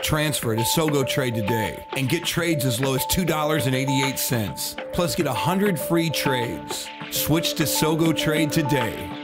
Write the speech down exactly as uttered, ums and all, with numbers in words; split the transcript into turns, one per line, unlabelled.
transfer to Sogo Trade today and get trades as low as two dollars and eighty-eight cents. Plus, get one hundred free trades. Switch to Sogo Trade today.